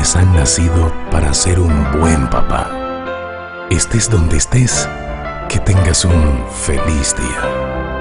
quienes han nacido para ser un buen papá. Estés donde estés, que tengas un feliz día.